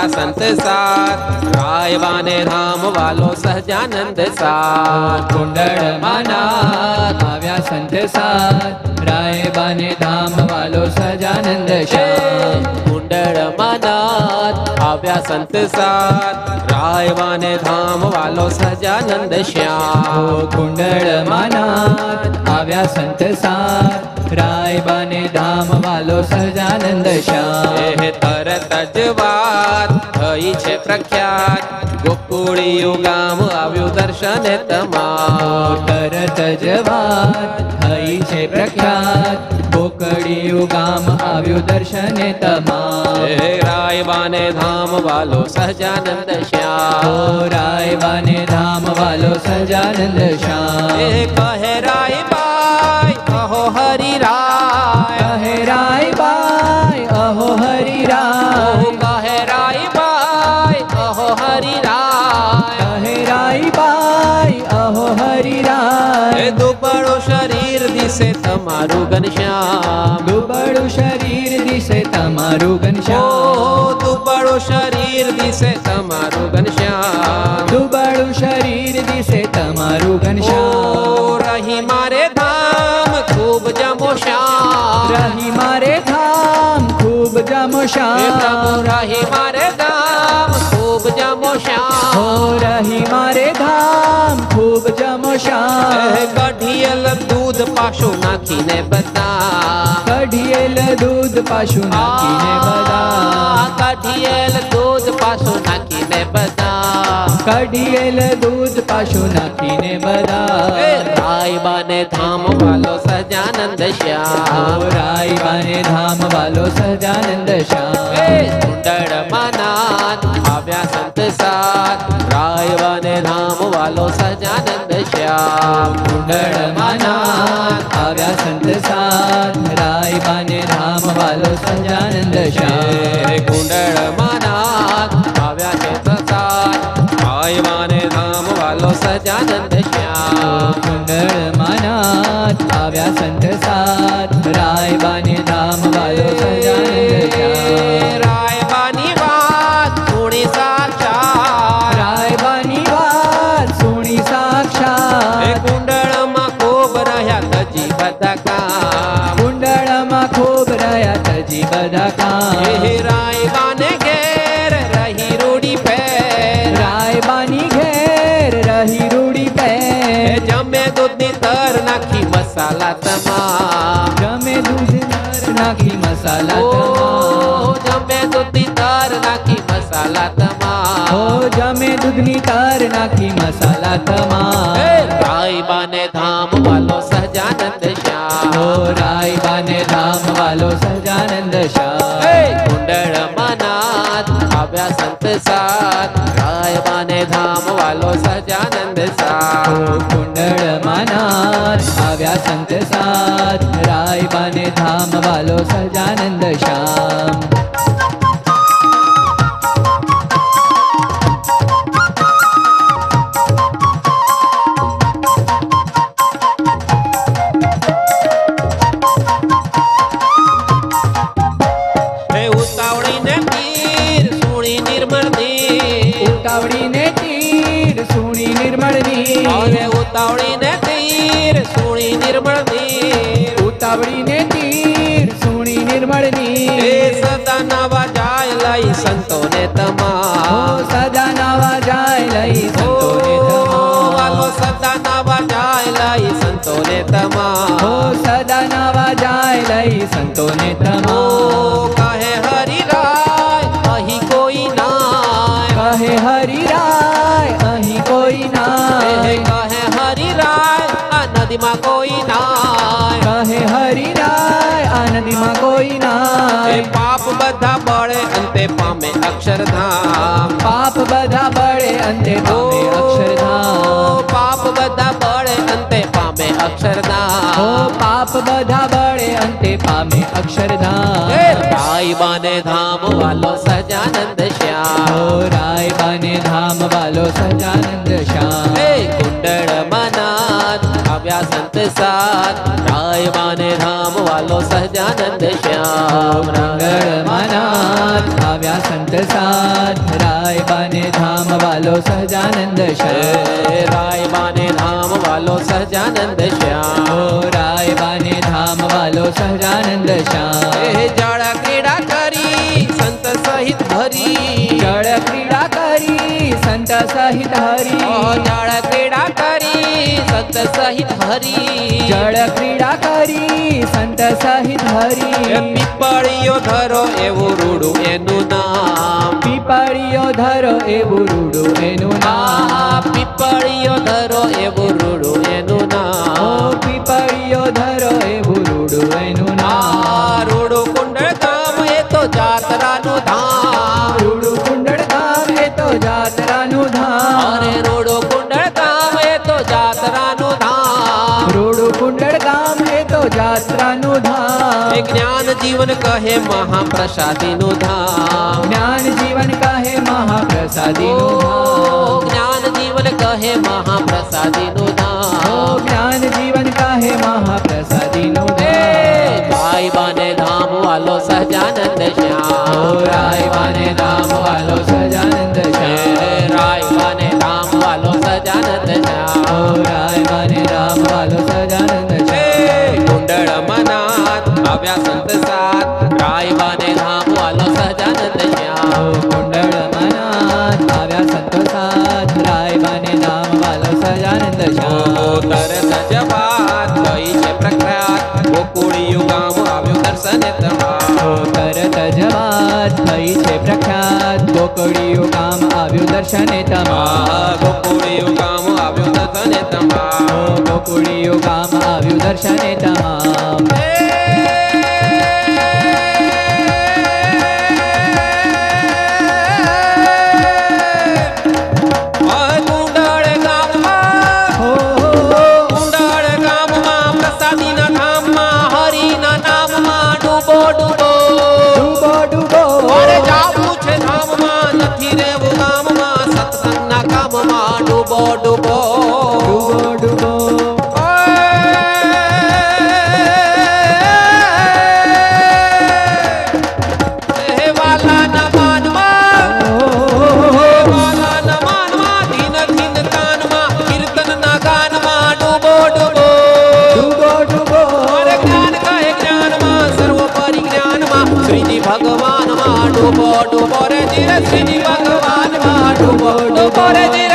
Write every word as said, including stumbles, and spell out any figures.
આવ્યા સંત સાથ, રાયવાને ધામ વાલો સહજાનંદ સાથ. કુંડળમાં નાથ આવ્યા સંત સાથ, રાયબાને ધામ વાલો સહજાનંદ શ્યામ. કુંડળમાં નાથ આવ્યા સંત સાથ, રાયવાને ધામ વાલો સહજાનંદ શ્યામ. કુંડળમાં નાથ આવ્યા સંત સાથ, રાયબાને ધામ વાલો સહજાનંદ શ્યામ. એ તરત જ વાત થઈ છે પ્રખ્યાત, ગોકુળિયું ગામ આવ્યું દર્શને તમાર. તરત જ વાત થઈ છે પ્રખ્યાત, ગોકળિયું ગામ આવ્યું દર્શને તમાર. એ રાયવાને ધામ વાલો સહજાનંદ શ્યામ. રાયબાને ધામ વાલો સહજાનંદ શ્યામ. એ કહે રાયબાઈ અહો હરિ રાય, કહે રાયબાઈ અહો હરિ રાય. કહે રાયબાઈ અહો હરિ રાય. કહે રાયબાઈ અહો હરિ રાય. એ દુબળો શરીર દિશે તમારું ઘનશ્યામ. દુબળું શરીર દિશે તમારું ઓ ઘનશ્યામ. દુબળો શરીર દિશે તમારું ઘનશ્યામ. દુબળું શરીર દિશે તમારું ઘનશ્યામ. ઓ રહી મારે ધામ ખૂબ જમો શ્યામ. રહી મારે ધામ ખૂબ જમો એ પ્રભુ શ્યામ. રહી મારે ધામ ખૂબ જમો હો શ્યામ. રહી મારે ધામ ખૂબ જમો એ શ્યામ. કઢિયેલ દૂધ પાછું નાખીને બધા, કઢિયેલ દૂધ પાછું નાખીને બધા. કઢિયેલ દૂધ પાછું નાખીને બધા. કઢિયેલ દૂધ પાછું નાખીને એ બધા. રાયબાને ધામ વાલો સહજાનંદ શ્યામ. રાયબાને ધામ વાલો સહજાનંદ એ શ્યામ. કુંડળમાં નાથ આવ્યા સંત સાથ, રાયવાને ધામ વાલો સહજાનંદ શ્યામ. કુંડળમાં નાથ આવ્યા સંત સાથ, રાયબાને ધામ વાલો સહજાનંદ શ્યામ. એ કુંડળમાં નાથ આવ્યા સંત સાથ, રાયવાને ધામ વાલો સહજાનંદ શ્યામ. કુંડળમાં નાથ આવ્યા સંત સાથ, રાયબાને ધામ વાલો સહજાનંદ શ્યામ. રાયબાની વાત સુણી સાક્ષાત, રાયબાની વાત સુણી એ સાક્ષાત. કુંડળમાં ખૂબ રહ્યા તજી બધા કામ. કુંડળમાં ખૂબ રહ્યા તજી બધા કામ. એ રાયબાને ઘેર રહી રૂડી પેર. રાયબાની ઘેર રહી રૂડી એ પેર. જમે દૂધની તર નાખી મસાલા તમામ. જમે દૂધ નર નાખી મસાલા ઓ તમામ. જમે દૂધની તર નાખી મસાલા તમામ. હો જમે દૂધની તાર નાખી મસાલા એ તમામ. રાયબાને ધામ વાલો સહજાનંદ શ્યામ. હો રાયબાને ધામ વાલો સહજાનંદ એ શ્યામ. કુંડળમાં નાથ આવ્યા સંત સાથ, રાયબાને ધામ વાલો સહજાનંદ સાથ. કુંડળમાં નાથ આવ્યા સંત સાથ, રાયબાને ધામ વાલો સહજાનંદ શ્યામ. એ ઉતાવળીને તીર સુણી નિર્મળની. ઉતાવળીને તીર સુણી નિર્મળની. અરે ઉતાવળીને તીર સુણી નિર્મળની. ઉતાવળીને તીર સુણી નિર્મળની. એ સદા નવા જાય લઈ સંતોને હો તમામ. સદા નવા જાય લઈ ઓ સંતોને વાલો તમામ. સદા નવા જાય લઈ સંતોને હો તમામ. સદા નવા જાય લઈ સંતોને ઓ તમામ. કહે હરિ રાય અહીં કોઈ નાય. કહે હરિ રાય અહીં કોઈ એ નાય. કહે હરિ રાય આ નદીમાં કોઈ નાય. કહે હરિ રાય આ નદીમાં કોઈ એ નાય. પાપ બધા બળે અંતે પામે અક્ષરધામ. પાપ બધા બળે અંતે પામે અક્ષરધામ. પાપ બધા બળે અંતે પામે હો અક્ષરધામ. પાપ બધા બળે અંતે પામે એ અક્ષરધામ. રાયબાને ધામ વાલો સહજાનંદ શ્યામ. હો રાયબાને ધામ વાલો સહજાનંદ શ્યામ. એ કુંડળમાં નાથ આવ્યા સંત સાથ, રાયબાને ધામ વાલો સહજાનંદ શ્યામ. મંગળમાં નાથ આવ્યા સંત સાથ, श्याम राय बाने धाम वालो सहजानंद श्याम राय बाने धाम वालो सहजानंद श्याम जड़ क्रीड़ा करी संत सहित हरी जड़ क्रीड़ा करी संत सहित हरि जड़ क्रीड़ा करी संत सहित हरी जड़ क्रीड़ा करी संत सहित हरि પીપળિયો ધરો એવું રૂડું એનું નામ પીપળિયો ધરો એવું રૂડું એનું નામ પીપળિયો ધરો એવું રૂડું એનું નામ પીપળિયો ધરો એવું રૂડું એનું નામ રૂડું કુંડળ ધામ એ તો જાત્રાનું ધામ રૂડું કુંડળ ધામ એ તો જાત્રાનું ધામ અરે રૂડું કુંડળ ધામ એ તો જાત્રાનું ધામ રૂડું કુંડળ ધામ એ તો જાત્રાનું ધામ જ્ઞાન જીવન કહે મહાપ્રસાદીનું ધામ જ્ઞાન જીવન કહે મહાપ્રસાદીનું ધામ જ્ઞાન જીવન કહે મહાપ્રસાદીનું ધામ જ્ઞાન જીવન કહે મહાપ્રસાદીનું ધામ રાય બાને ધામ વાલો સહજાનંદ શ્યામ રાય બાને ધામ વાલો સહજાનંદ શ્યામ રાય બાને ધામ વાલો સહજાનંદ શ્યામ રાય બાને ધામ વાલો સહજાનંદ શ્યામ કુંડળ મનાથ આવ્યા સંત સાત રાય બાને ધામ વાલો સહજાનંદ શ્યામ કુંડળ મનાથ આવ્યા સંતો સાથ રાય બાને ધામ વાલો સહજાનંદ શ્યામ તરત જ વાત થઈ છે પ્રખ્યાત ગોકુળિયું ગામ આવ્યું દર્શને તમારો તરત જ વાત થઈ છે પ્રખ્યાત ગોકુળિયું ગામ આવ્યું દર્શને તમાર ગોકુળિયું ગામ આવ્યું દર્શને તમારો ગોકુળિયું ગામ આવ્યું દર્શને તમામ ડૂબો ડૂબો ડૂબો વાલા ના માનમાં વાલા ના માનમાં ધીન ધીન કાનમાં કીર્તન ના ગાનમાં ડૂબો ડૂબો ડૂબો ડૂબો અરે જ્ઞાન કહે જ્ઞાનમાં સર્વોપરી જ્ઞાનમાં શ્રીજી ભગવાનમાં ડૂબો ડૂબો રે ધીરે શ્રીજી ભગવાનમાં ડૂબો ડૂબો રે ધીરે